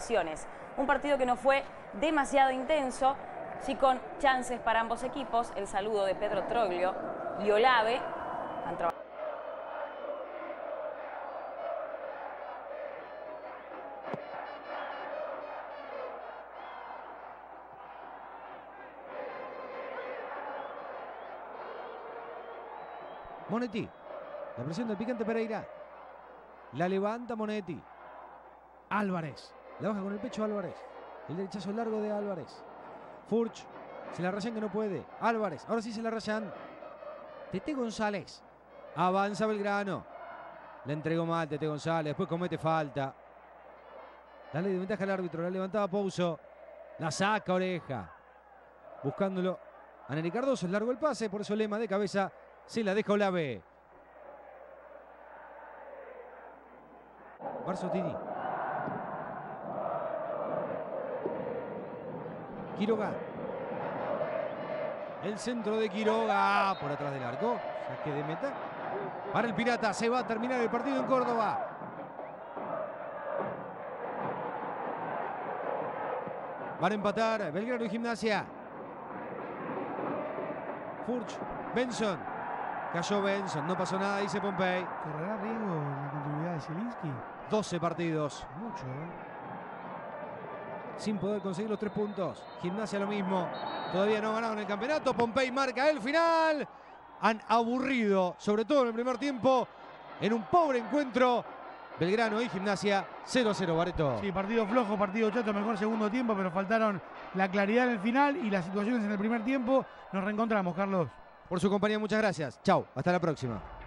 Un partido que no fue demasiado intenso, sí con chances para ambos equipos. El saludo de Pedro Troglio y Olave han trabajado. Monetti, la presión del picante Pereira. La levanta Monetti. Álvarez, la baja con el pecho Álvarez. El derechazo largo de Álvarez. Furch, se la rayan que no puede. Álvarez, ahora sí se la rayan. Tete González. Avanza Belgrano. La entregó mal Tete González, después comete falta. Dale de ventaja al árbitro, la levantaba Pouso. La saca Oreja. Buscándolo a Neri Cardoso, es largo el pase, por eso Lema de cabeza se la deja Olave. Barzottini. Quiroga. El centro de Quiroga por atrás del arco. Saque de meta. Para el Pirata. Se va a terminar el partido en Córdoba. Van a empatar Belgrano y Gimnasia. Furch. Benson. Cayó Benson. No pasó nada, dice Pompey. ¿Correrá riesgo la continuidad de Zielinski? 12 partidos. Mucho, sin poder conseguir los 3 puntos. Gimnasia lo mismo. Todavía no ganaron el campeonato. Pompey marca el final. Han aburrido, sobre todo en el primer tiempo, en un pobre encuentro. Belgrano y Gimnasia 0-0, Barreto. Sí, partido flojo, partido chato, mejor segundo tiempo, pero faltaron la claridad en el final y las situaciones en el primer tiempo. Nos reencontramos, Carlos. Por su compañía, muchas gracias. Chau, hasta la próxima.